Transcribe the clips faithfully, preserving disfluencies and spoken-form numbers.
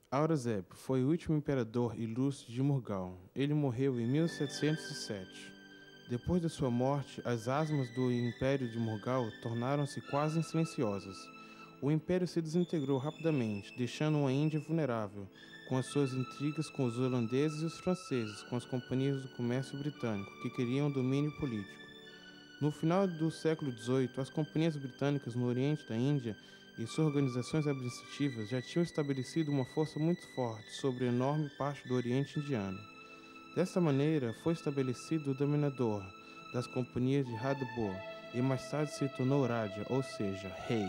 Aurangzeb foi o último imperador ilustre de Mughal. Ele morreu em mil setecentos e sete. Depois de sua morte, as asmas do Império de Mughal tornaram-se quase silenciosas. O império se desintegrou rapidamente, deixando uma Índia vulnerável, com as suas intrigas com os holandeses e os franceses, com as companhias do comércio britânico, que queriam domínio político. No final do século dezoito, as companhias britânicas no Oriente da Índia e suas organizações administrativas já tinham estabelecido uma força muito forte sobre enorme parte do Oriente Indiano. Dessa maneira, foi estabelecido o dominador das companhias de Radhpur e mais tarde se tornou Raja, ou seja, rei.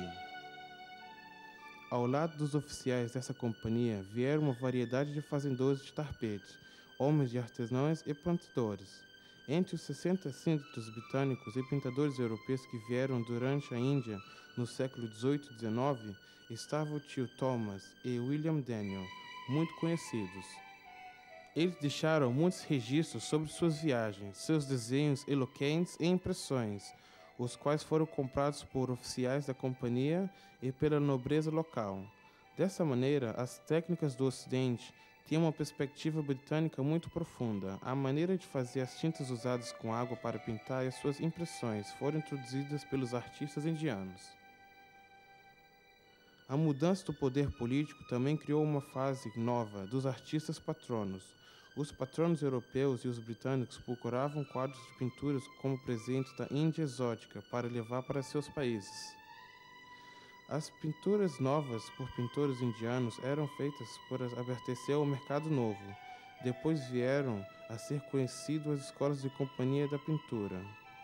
Ao lado dos oficiais dessa companhia vieram uma variedade de fazendeiros de tapetes, homens de artesãos e plantadores. Entre os sessenta síndicos britânicos e pintadores europeus que vieram durante a Índia no século dezoito e dezenove, estava o tio Thomas e William Daniel, muito conhecidos. Eles deixaram muitos registros sobre suas viagens, seus desenhos eloquentes e impressões, os quais foram comprados por oficiais da companhia e pela nobreza local. Dessa maneira, as técnicas do Ocidente tinham uma perspectiva britânica muito profunda. A maneira de fazer as tintas usadas com água para pintar e as suas impressões foram introduzidas pelos artistas indianos. A mudança do poder político também criou uma fase nova dos artistas patronos. Os patronos europeus e os britânicos procuravam quadros de pinturas como presente da Índia exótica para levar para seus países. As pinturas novas por pintores indianos eram feitas para abastecer ao mercado novo. Depois vieram a ser conhecidas as escolas de companhia da pintura.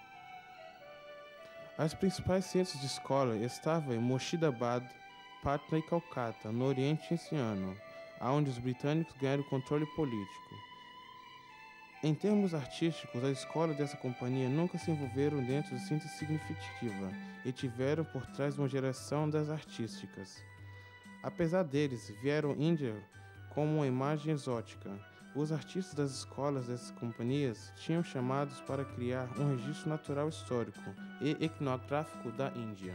As principais centros de escola estavam em Murshidabad, Patna e Calcata, no Oriente Indiano, onde os britânicos ganharam controle político. Em termos artísticos, as escolas dessa companhia nunca se envolveram dentro de síntese significativa e tiveram por trás uma geração das artísticas. Apesar deles, vieram Índia como uma imagem exótica. Os artistas das escolas dessas companhias tinham chamados para criar um registro natural histórico e etnográfico da Índia.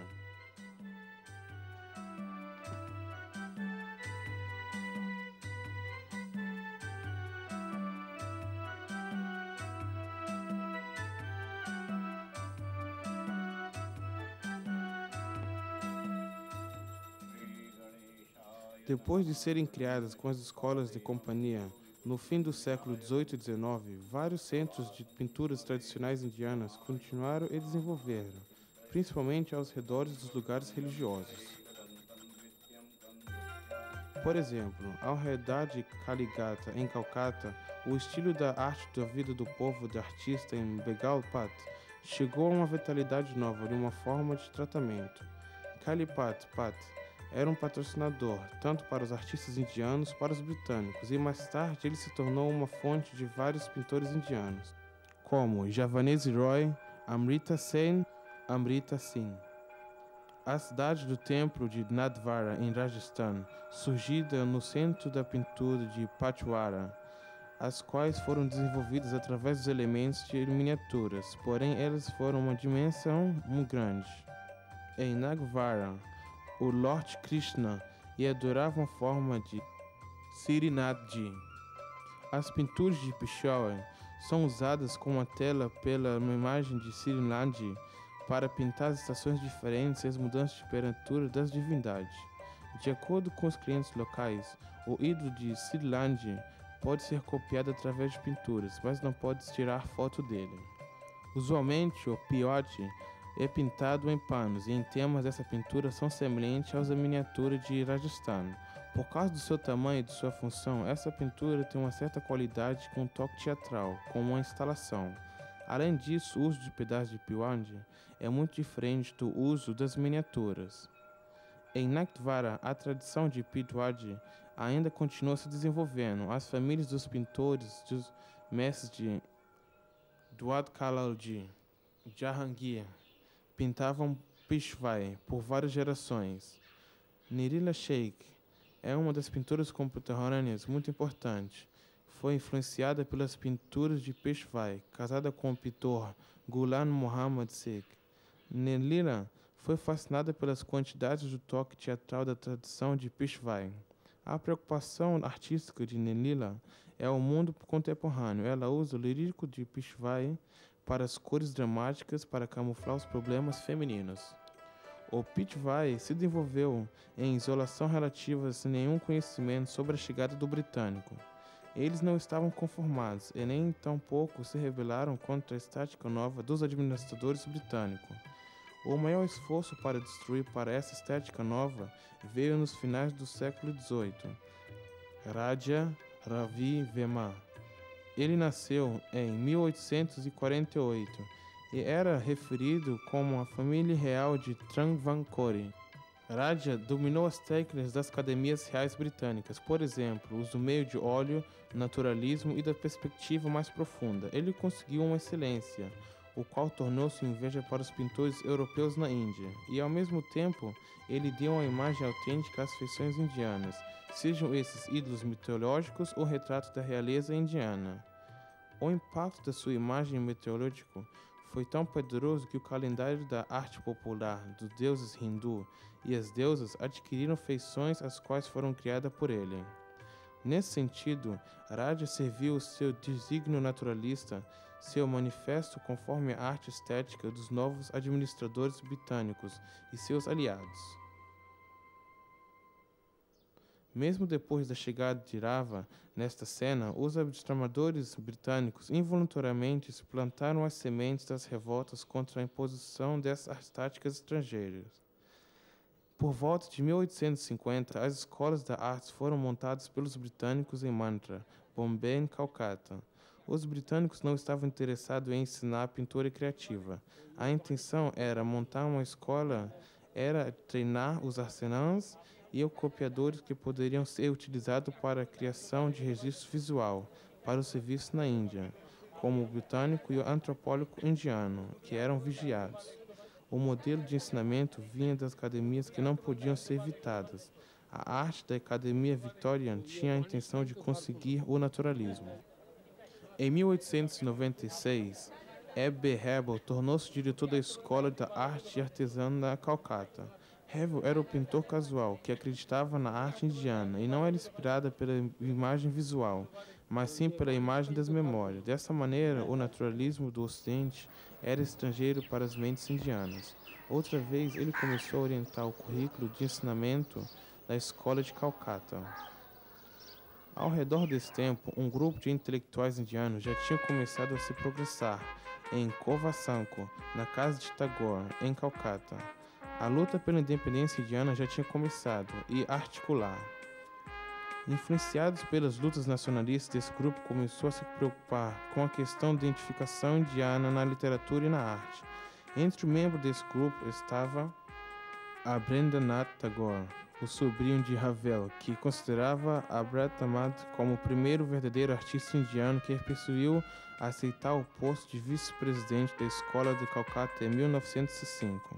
Depois de serem criadas com as escolas de companhia, no fim do século dezoito e dezenove, vários centros de pinturas tradicionais indianas continuaram e desenvolveram, principalmente aos redores dos lugares religiosos. Por exemplo, ao redor de Kaligata, em Calcata, o estilo da arte da vida do povo de artista em Begalpat chegou a uma vitalidade nova de uma forma de tratamento. Kalipat Pat era um patrocinador, tanto para os artistas indianos como para os britânicos, e mais tarde ele se tornou uma fonte de vários pintores indianos, como Javanese Roy, Amrita Sen, Amrita Singh. A cidade do templo de Nathdwara, em Rajasthan, surgida no centro da pintura de Patchwara, as quais foram desenvolvidas através dos elementos de miniaturas, porém elas foram uma dimensão muito grande. Em Nagvara, o Lord Krishna e adorava uma forma de Srinathji. As pinturas de Peshawar são usadas como uma tela pela imagem de Srinathji para pintar as estações diferentes e as mudanças de temperatura das divindades. De acordo com os clientes locais, o ídolo de Srinathji pode ser copiado através de pinturas, mas não pode tirar foto dele. Usualmente, o peyote é pintado em panos, e em temas dessa pintura são semelhantes aos da miniatura de Rajasthan. Por causa do seu tamanho e de sua função, essa pintura tem uma certa qualidade com um toque teatral, como uma instalação. Além disso, o uso de pedaços de peyote é muito diferente do uso das miniaturas. Em Nathdwara, a tradição de peyote ainda continua se desenvolvendo. As famílias dos pintores, dos mestres de Dwadkalalji, Jahangir, pintavam Peshwai por várias gerações. Nirila Sheikh é uma das pinturas contemporâneas muito importantes. Foi influenciada pelas pinturas de Peshwai, casada com o pintor Ghulam Muhammad Sheikh. Nirila foi fascinada pelas quantidades do toque teatral da tradição de Peshwai. A preocupação artística de Nelila é o mundo contemporâneo. Ela usa o lírico de Peshwai para as cores dramáticas para camuflar os problemas femininos. O Peshwai se desenvolveu em isolação relativa sem nenhum conhecimento sobre a chegada do britânico. Eles não estavam conformados e nem tampouco se rebelaram contra a estética nova dos administradores britânicos. O maior esforço para destruir para essa estética nova veio nos finais do século dezoito. Raja Ravi Verma. Ele nasceu em mil oitocentos e quarenta e oito e era referido como a família real de Travancore. Raja dominou as técnicas das academias reais britânicas, por exemplo, o uso do meio de óleo, naturalismo e da perspectiva mais profunda. Ele conseguiu uma excelência, o qual tornou-se inveja para os pintores europeus na Índia, e ao mesmo tempo ele deu uma imagem autêntica às feições indianas, sejam esses ídolos mitológicos ou retratos da realeza indiana. O impacto da sua imagem mitológica foi tão poderoso que o calendário da arte popular dos deuses hindu e as deusas adquiriram feições as quais foram criadas por ele. Nesse sentido, Raja serviu o seu desígnio naturalista, seu manifesto conforme a arte estética dos novos administradores britânicos e seus aliados. Mesmo depois da chegada de Rava nesta cena, os administradores britânicos involuntariamente plantaram as sementes das revoltas contra a imposição dessas estéticas estrangeiras. Por volta de mil oitocentos e cinquenta, as escolas de artes foram montadas pelos britânicos em Mantra, Bombay e Calcata. Os britânicos não estavam interessados em ensinar pintura criativa. A intenção era montar uma escola, era treinar os artesãos e os copiadores que poderiam ser utilizados para a criação de registro visual para o serviço na Índia, como o britânico e o antropólogo indiano, que eram vigiados. O modelo de ensinamento vinha das academias que não podiam ser evitadas. A arte da Academia Victoriana tinha a intenção de conseguir o naturalismo. Em mil oitocentos e noventa e seis, E B Hebel tornou-se diretor da Escola da Arte Artesã da Calcata. Hebel era o pintor casual que acreditava na arte indiana e não era inspirada pela imagem visual, mas sim pela imagem das memórias. Dessa maneira, o naturalismo do Ocidente era estrangeiro para as mentes indianas. Outra vez, ele começou a orientar o currículo de ensinamento da Escola de Calcata. Ao redor desse tempo, um grupo de intelectuais indianos já tinha começado a se progressar em Kovasanko, na casa de Tagore, em Calcata. A luta pela independência indiana já tinha começado e articular. Influenciados pelas lutas nacionalistas, esse grupo começou a se preocupar com a questão da identificação indiana na literatura e na arte. Entre os membros desse grupo estava Abhendranath Tagore, o sobrinho de Ravel, que considerava Abhendranath como o primeiro verdadeiro artista indiano que persuadiu a aceitar o posto de vice-presidente da Escola de Calcata em mil novecentos e cinco.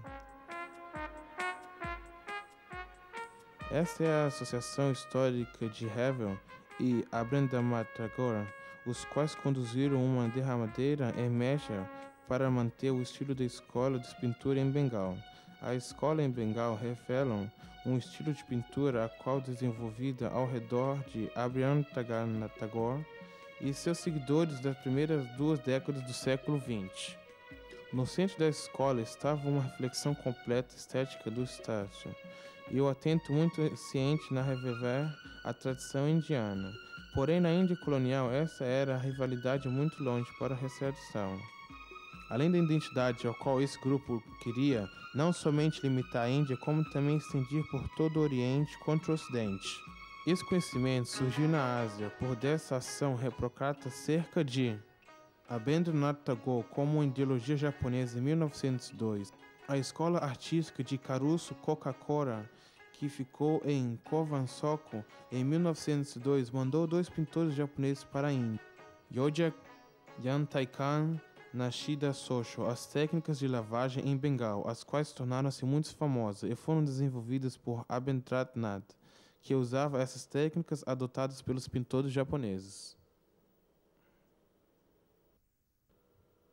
Essa é a associação histórica de Ravel e Abhendranath Tagore, os quais conduziram uma derramadeira em Mysore para manter o estilo da escola de pintura em Bengal. A escola em Bengal revela um estilo de pintura a qual desenvolvida ao redor de Abhendranath Tagore e seus seguidores das primeiras duas décadas do século vinte. No centro da escola estava uma reflexão completa estética do estácio, e o atento muito ciente na reviver a tradição indiana. Porém, na Índia colonial, essa era a rivalidade muito longe para a restauração. Além da identidade ao qual esse grupo queria, não somente limitar a Índia, como também expandir por todo o Oriente contra o Ocidente. Esse conhecimento surgiu na Ásia por dessa ação reprocrata cerca de Abhendranath Tagore como uma ideologia japonesa em mil novecentos e dois. A escola artística de Caruso Kokakora, que ficou em Kovansoko em mil novecentos e dois, mandou dois pintores japoneses para a Índia, Yoja Yantaikan Nashida Sosho, as técnicas de lavagem em Bengal, as quais tornaram-se muito famosas e foram desenvolvidas por Abhendranath, que usava essas técnicas adotadas pelos pintores japoneses.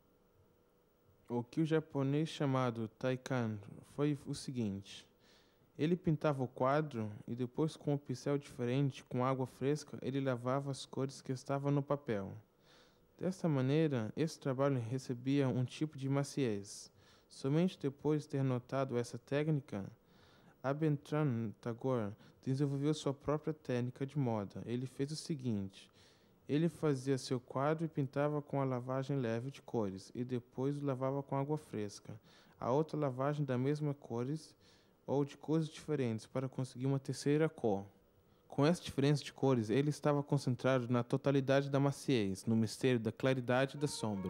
O que o japonês chamado Taikan foi o seguinte: Ele pintava o quadro e depois, com um pincel diferente, com água fresca, ele lavava as cores que estavam no papel. Desta maneira, esse trabalho recebia um tipo de maciez. Somente depois de ter notado essa técnica, Rabindranath Tagore desenvolveu sua própria técnica de moda. Ele fez o seguinte: ele fazia seu quadro e pintava com a lavagem leve de cores, e depois o lavava com água fresca. A outra lavagem da mesma cores ou de cores diferentes para conseguir uma terceira cor. Com essa diferença de cores, ele estava concentrado na totalidade da maciez, no mistério da claridade e da sombra.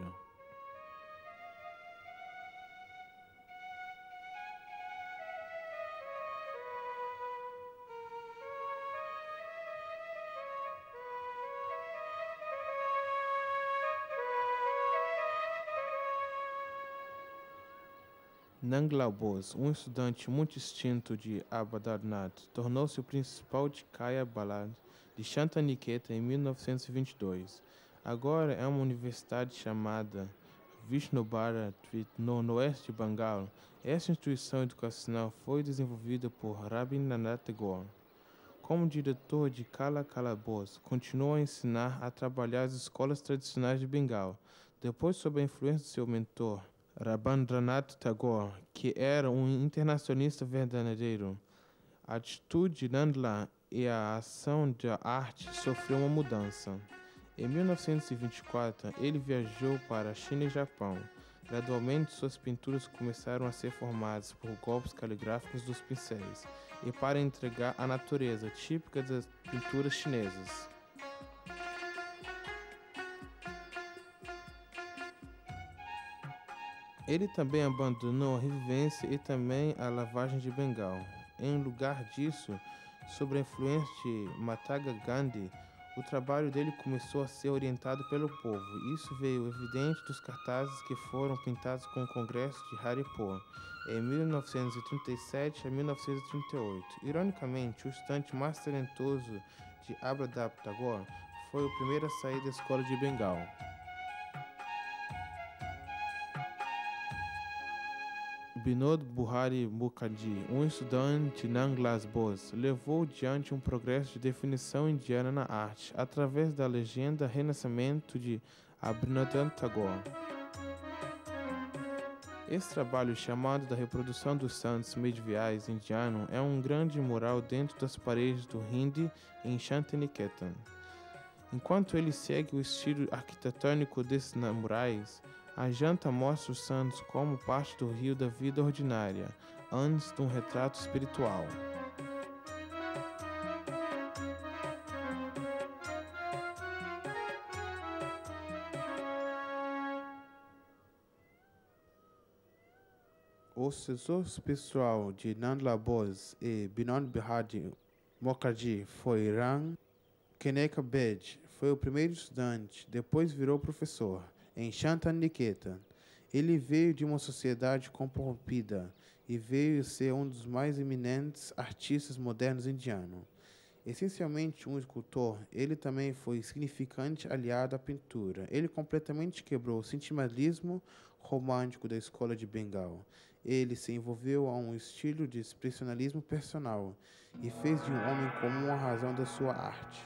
Nangla Bose, um estudante muito distinto de Rabindranath, tornou-se o principal de Kaya Ballad de Shantaniketa em mil novecentos e vinte e dois. Agora é uma universidade chamada Vishnu Bharat no, no oeste de Bengal. Esta instituição educacional foi desenvolvida por Rabindranath Tagore. Como diretor de Kala Kala Bose, continuou a ensinar a trabalhar as escolas tradicionais de Bengal. Depois, sob a influência de seu mentor, Rabindranath Tagore, que era um internacionalista verdadeiro, a atitude de Nandla e a ação da arte sofreu uma mudança. Em mil novecentos e vinte e quatro, ele viajou para a China e Japão. Gradualmente, suas pinturas começaram a ser formadas por golpes caligráficos dos pincéis e para entregar a natureza típica das pinturas chinesas. Ele também abandonou a revivência e também a lavagem de Bengal. Em lugar disso, sob a influência de Mahatma Gandhi, o trabalho dele começou a ser orientado pelo povo. Isso veio evidente dos cartazes que foram pintados com o Congresso de Haripur, em mil novecentos e trinta e sete a mil novecentos e trinta e oito. Ironicamente, o estudante mais talentoso de Rabindranath Tagore foi o primeiro a sair da escola de Bengal. Binod Buhari Mukherjee, um estudante de Nangla Bose, levou adiante um progresso de definição indiana na arte, através da legenda Renascimento de Rabindranath Tagore. Esse trabalho, chamado da reprodução dos santos medievais indiano, é um grande mural dentro das paredes do Hindi em Shantiniketan. Enquanto ele segue o estilo arquitetônico desses murais, a janta mostra os santos como parte do rio da vida ordinária, antes de um retrato espiritual. O sucessor espiritual de Nandla Bose e Binod Bihari Mukherjee foi Ram Kaneka Bedi. Foi o primeiro estudante, depois virou professor em Shantaniketa. Ele veio de uma sociedade corrompida e veio ser um dos mais eminentes artistas modernos indianos. Essencialmente um escultor, ele também foi significante aliado à pintura. Ele completamente quebrou o sentimentalismo romântico da escola de Bengal. Ele se envolveu a um estilo de expressionismo personal e fez de um homem comum a razão da sua arte.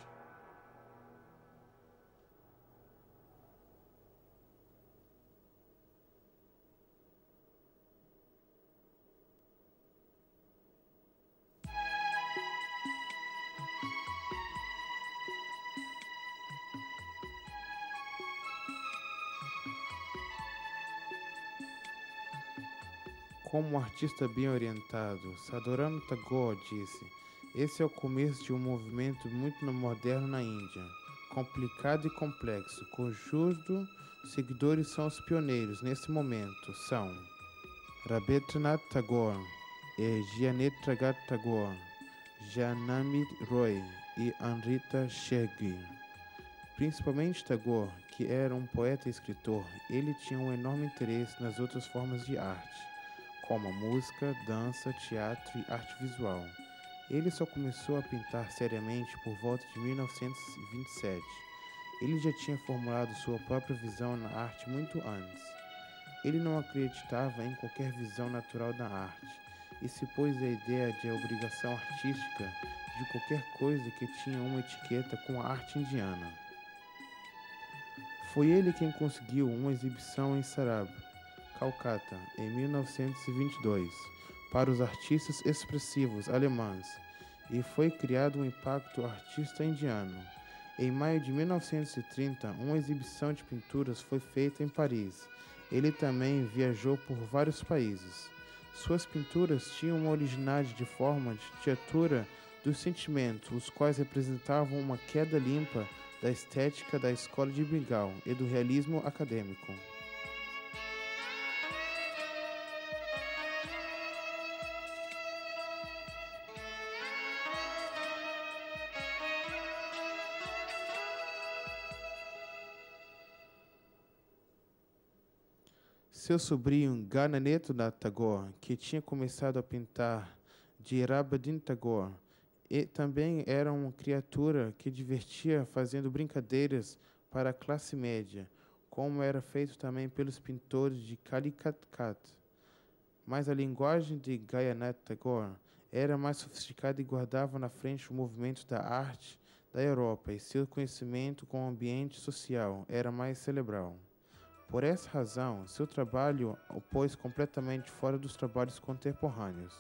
Como um artista bem orientado, Rabindranath Tagore disse: esse é o começo de um movimento muito moderno na Índia, complicado e complexo, cujos seguidores são os pioneiros nesse momento, são Rabindranath Tagore e Gyanendra Tagore, Janami Roy e Amrita Shergill. Principalmente Tagore, que era um poeta e escritor, ele tinha um enorme interesse nas outras formas de arte, como a música, dança, teatro e arte visual. Ele só começou a pintar seriamente por volta de mil novecentos e vinte e sete. Ele já tinha formulado sua própria visão na arte muito antes. Ele não acreditava em qualquer visão natural da arte. e se pôs a ideia de a obrigação artística de qualquer coisa que tinha uma etiqueta com a arte indiana. Foi ele quem conseguiu uma exibição em Sarab, Calcata, em mil novecentos e vinte e dois, para os artistas expressivos alemães, e foi criado um impacto artista indiano. Em maio de mil novecentos e trinta, uma exibição de pinturas foi feita em Paris. Ele também viajou por vários países. Suas pinturas tinham uma originalidade de forma de teatura dos sentimentos, os quais representavam uma queda limpa da estética da escola de Bengal e do realismo acadêmico. Seu sobrinho Gananetha Tagore, que tinha começado a pintar de Rabindranath Tagore, e também era uma criatura que divertia fazendo brincadeiras para a classe média, como era feito também pelos pintores de Calicut. Mas a linguagem de Gananetha Tagore era mais sofisticada e guardava na frente o movimento da arte da Europa, e seu conhecimento com o ambiente social era mais cerebral. Por essa razão, seu trabalho o pôs completamente fora dos trabalhos contemporâneos.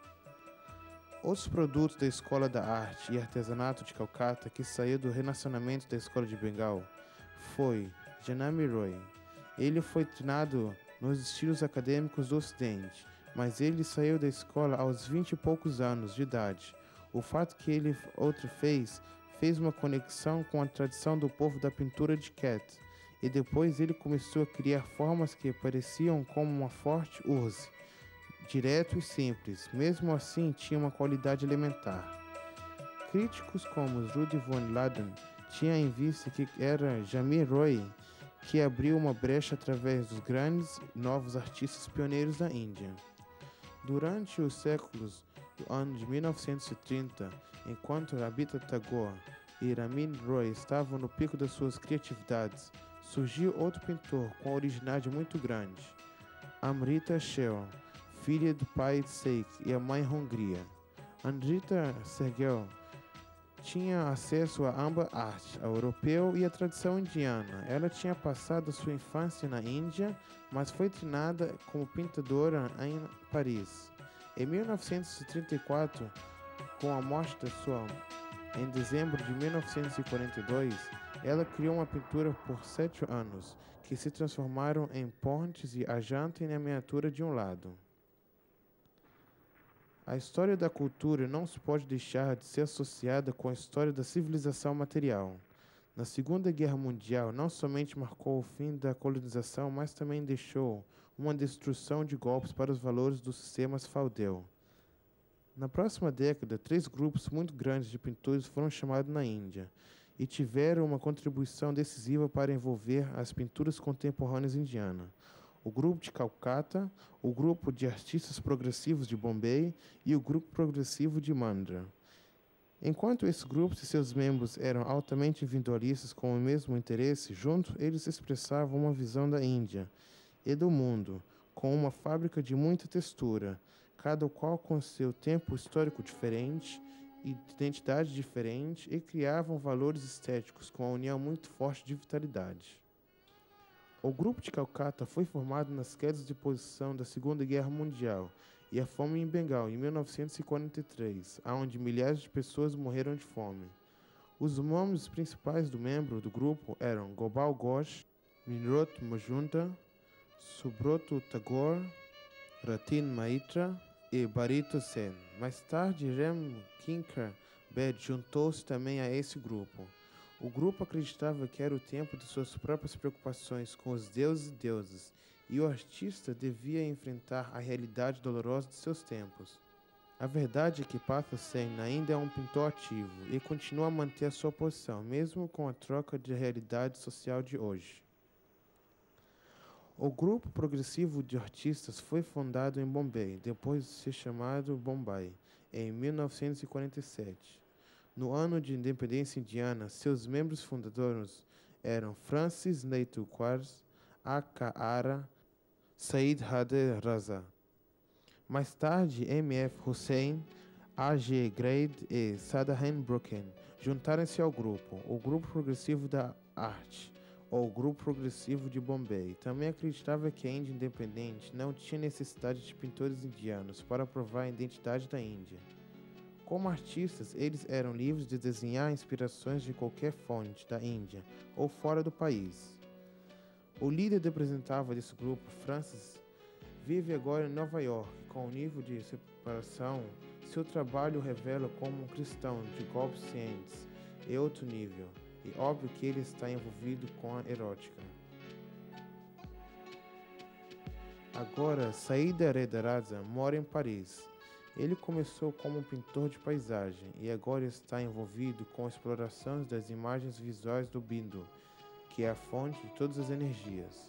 Outros produtos da Escola da Arte e Artesanato de Calcata que saiu do renacionamento da Escola de Bengal foi Janami Roy. Ele foi treinado nos estilos acadêmicos do Ocidente, mas ele saiu da escola aos vinte e poucos anos de idade. O fato que ele outro fez, fez uma conexão com a tradição do povo da pintura de Cat, e depois ele começou a criar formas que pareciam como uma forte urze, direto e simples, mesmo assim tinha uma qualidade elementar. Críticos como Rudy von Laden tinham em vista que era Jamir Roy que abriu uma brecha através dos grandes novos artistas pioneiros da Índia. Durante os séculos do ano de mil novecentos e trinta, enquanto Rabindranath Tagore e Ramin Roy estavam no pico das suas criatividades, surgiu outro pintor com originalidade muito grande, Amrita Sheil, filha do pai Sheikh e a mãe Hongria. Amrita Sheil tinha acesso a ambas artes, a europeu e a tradição indiana. Ela tinha passado sua infância na Índia, mas foi treinada como pintadora em Paris. Em mil novecentos e trinta e quatro, com a morte da sua mãe, em dezembro de mil novecentos e quarenta e dois, ela criou uma pintura por sete anos, que se transformaram em pontes e a janta e a miniatura de um lado. A história da cultura não se pode deixar de ser associada com a história da civilização material. Na Segunda Guerra Mundial, não somente marcou o fim da colonização, mas também deixou uma destruição de golpes para os valores dos sistemas feudal. Na próxima década, três grupos muito grandes de pintores foram chamados na Índia e tiveram uma contribuição decisiva para envolver as pinturas contemporâneas indianas. O grupo de Calcata, o grupo de artistas progressivos de Bombay e o grupo progressivo de Mandra. Enquanto esses grupos e seus membros eram altamente individualistas com o mesmo interesse, juntos eles expressavam uma visão da Índia e do mundo, com uma fábrica de muita textura, cada qual com seu tempo histórico diferente, identidade diferente, e criavam valores estéticos com uma união muito forte de vitalidade. O grupo de Calcata foi formado nas quedas de posição da Segunda Guerra Mundial e a fome em Bengal em mil novecentos e quarenta e três, onde milhares de pessoas morreram de fome. Os nomes principais do membro do grupo eram Gopal Ghosh, Minrot Majumdar, Subroto Tagore, Ratin Maitra e Barito Sen. Mais tarde, Ram Kinkar Bed juntou-se também a esse grupo. O grupo acreditava que era o tempo de suas próprias preocupações com os deuses e deusas, e o artista devia enfrentar a realidade dolorosa de seus tempos. A verdade é que Partha Sen ainda é um pintor ativo e continua a manter a sua posição, mesmo com a troca de realidade social de hoje. O grupo progressivo de artistas foi fundado em Bombay, depois de ser chamado Bombay, em mil novecentos e quarenta e sete. No ano de independência indiana, seus membros fundadores eram Francis Neithuquar, A K Ara, Said Hade Raza. Mais tarde, M F Hussain, A G Grade e Sadahan Brooken juntaram-se ao grupo, o Grupo Progressivo da Arte, ou Grupo Progressivo de Bombay. Também acreditava que a Índia independente não tinha necessidade de pintores indianos para provar a identidade da Índia. Como artistas, eles eram livres de desenhar inspirações de qualquer fonte da Índia ou fora do país. O líder representava desse grupo, Francis, vive agora em Nova York. Com o nível de separação, seu trabalho o revela como um cristão de golpes cientes e outro nível, e óbvio que ele está envolvido com a erótica. Agora, Saïd Redaraza mora em Paris. Ele começou como um pintor de paisagem e agora está envolvido com explorações das imagens visuais do Bindu, que é a fonte de todas as energias.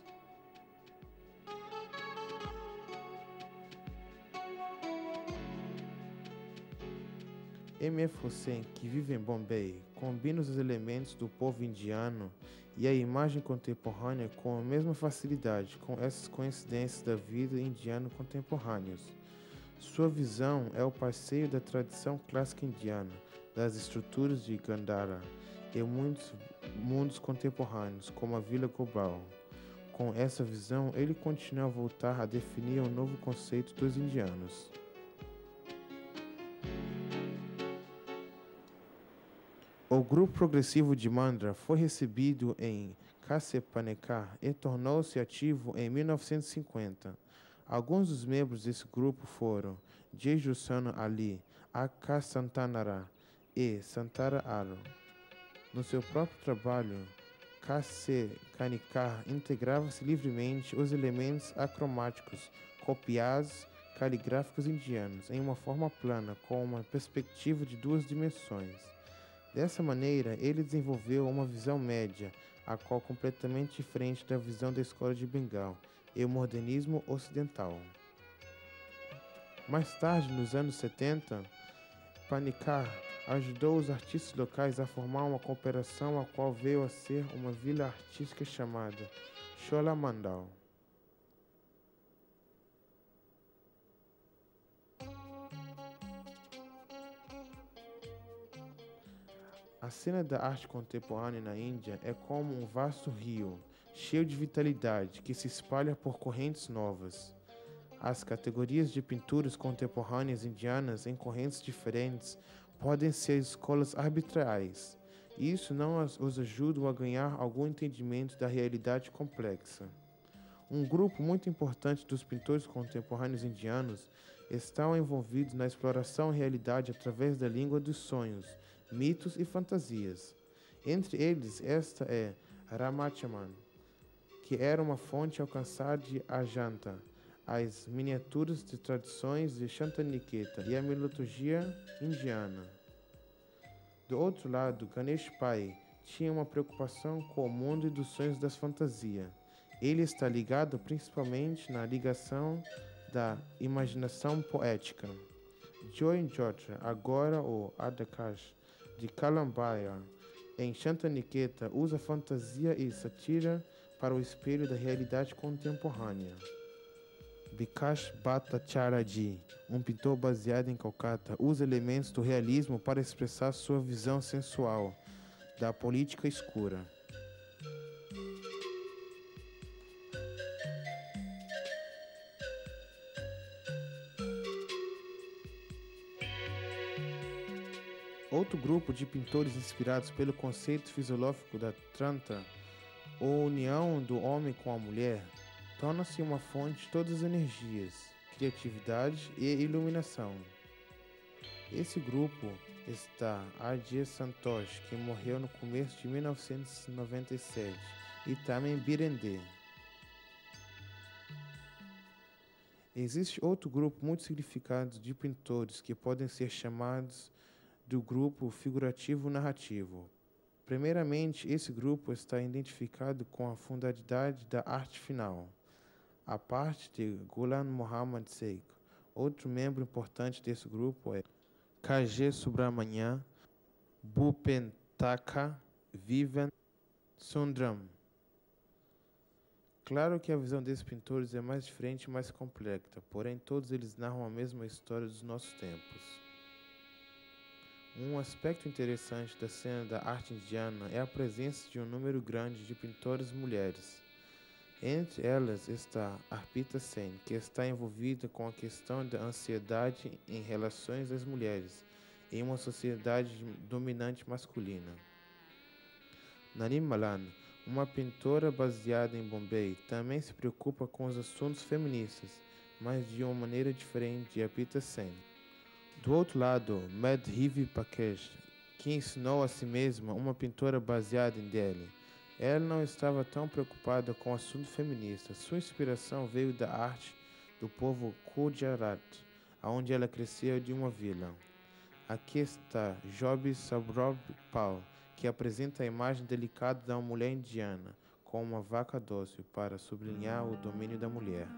M F Hussain, que vive em Bombay, combina os elementos do povo indiano e a imagem contemporânea com a mesma facilidade com essas coincidências da vida indiana contemporâneas. Sua visão é o passeio da tradição clássica indiana, das estruturas de Gandhara e muitos mundos contemporâneos, como a Vila global. Com essa visão, ele continua a voltar a definir um novo conceito dos indianos. O grupo progressivo de Mandra foi recebido em Kasepanekar e tornou-se ativo em mil novecentos e cinquenta. Alguns dos membros desse grupo foram Jayusana Ali, A K Santanara e Santara Aro. No seu próprio trabalho, Kasepanekar integrava-se livremente os elementos acromáticos, copiados, caligráficos indianos em uma forma plana com uma perspectiva de duas dimensões. Dessa maneira, ele desenvolveu uma visão média, a qual completamente diferente da visão da escola de Bengal e o modernismo ocidental. Mais tarde, nos anos setenta, Panikkar ajudou os artistas locais a formar uma cooperação a qual veio a ser uma vila artística chamada Chola Mandal. A cena da arte contemporânea na Índia é como um vasto rio, cheio de vitalidade, que se espalha por correntes novas. As categorias de pinturas contemporâneas indianas em correntes diferentes podem ser escolas arbitrais, e isso não os ajuda a ganhar algum entendimento da realidade complexa. Um grupo muito importante dos pintores contemporâneos indianos estão envolvidos na exploração da realidade através da língua dos sonhos, mitos e fantasias. Entre eles, esta é Ramachaman, que era uma fonte alcançada de Ajanta, as miniaturas de tradições de Shantaniketa e a mitologia indiana. Do outro lado, Ganesh Pai tinha uma preocupação com o mundo e dos sonhos das fantasias. Ele está ligado principalmente na ligação da imaginação poética. Joy Jotra, agora o Adakash, de Kalambaya, em Shantaniketa, usa fantasia e sátira para o espelho da realidade contemporânea. Bikash Bhattacharya, um pintor baseado em Calcata, usa elementos do realismo para expressar sua visão sensual da política escura. Outro grupo de pintores inspirados pelo conceito filosófico da Tantra, ou união do homem com a mulher, torna-se uma fonte de todas as energias, criatividade e iluminação. Esse grupo está Ajay Santosh, que morreu no começo de mil novecentos e noventa e sete, e também Birendê. Existe outro grupo muito significado de pintores que podem ser chamados do grupo figurativo-narrativo. Primeiramente, esse grupo está identificado com a fundamentalidade da arte final. A parte de Ghulam Mohammad Sheikh. Outro membro importante desse grupo é K G Subramanian, Bhupendra Vivan Sundram. Claro que a visão desses pintores é mais diferente e mais complexa, porém todos eles narram a mesma história dos nossos tempos. Um aspecto interessante da cena da arte indiana é a presença de um número grande de pintoras mulheres. Entre elas está Arpita Sen, que está envolvida com a questão da ansiedade em relações às mulheres, em uma sociedade dominante masculina. Nani Malan, uma pintora baseada em Bombay, também se preocupa com os assuntos feministas, mas de uma maneira diferente de Arpita Sen. Do outro lado, Madhavi Pakesh, que ensinou a si mesma, uma pintora baseada em Delhi. Ela não estava tão preocupada com o assunto feminista. Sua inspiração veio da arte do povo Gujarat, onde ela cresceu de uma vila. Aqui está Jobi Sabrov Pal, que apresenta a imagem delicada de uma mulher indiana, com uma vaca dócil, para sublinhar o domínio da mulher.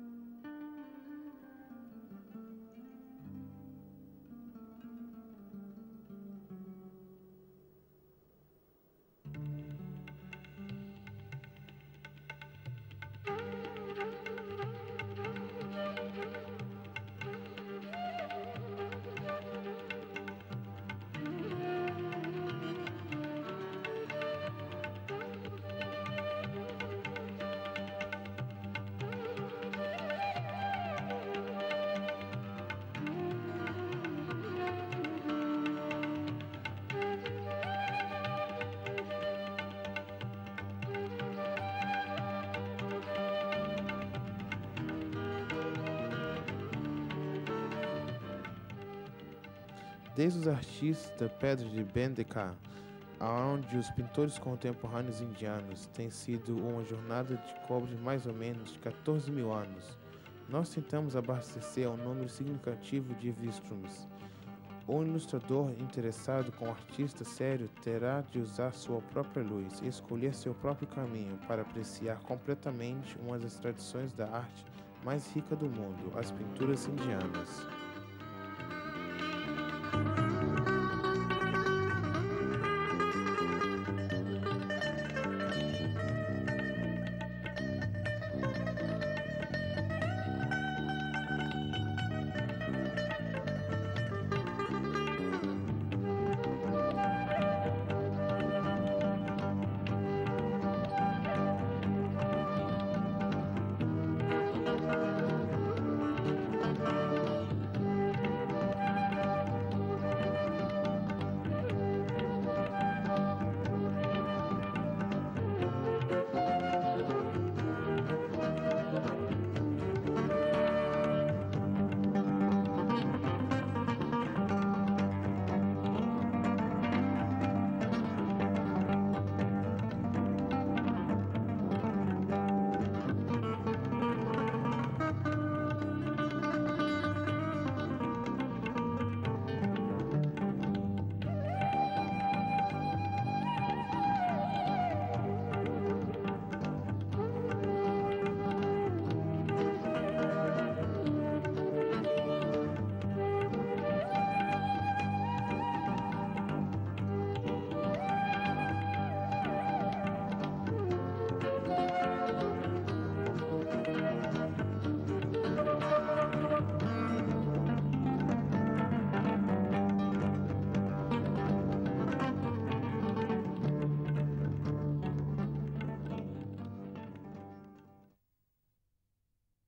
Desde os artistas da pedra de Bendeka, aonde os pintores contemporâneos indianos têm sido uma jornada de cobre de mais ou menos de quatorze mil anos, nós tentamos abastecer a um número significativo de Vistrums. O ilustrador interessado com o artista sério terá de usar sua própria luz e escolher seu próprio caminho para apreciar completamente uma das tradições da arte mais rica do mundo, as pinturas indianas.